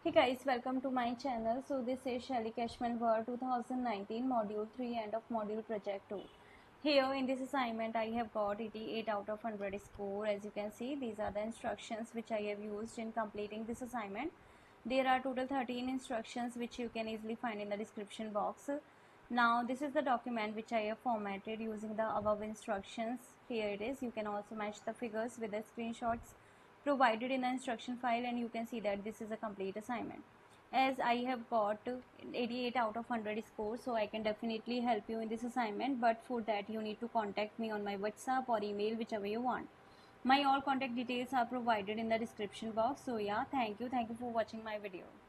Hey guys, welcome to my channel. So this is Shelly Cashman Word 2019 Module 3 end of Module Project 2. Here in this assignment I have got 88 out of 100 score. As you can see, these are the instructions which I have used in completing this assignment. There are total 13 instructions which you can easily find in the description box. Now this is the document which I have formatted using the above instructions. Here it is. You can also match the figures with the screenshots provided in the instruction file, and you can see that this is a complete assignment. As I have got 88 out of 100 score, so I can definitely help you in this assignment, but for that you need to contact me on my WhatsApp or email, whichever you want. My all contact details are provided in the description box. So yeah, thank you for watching my video.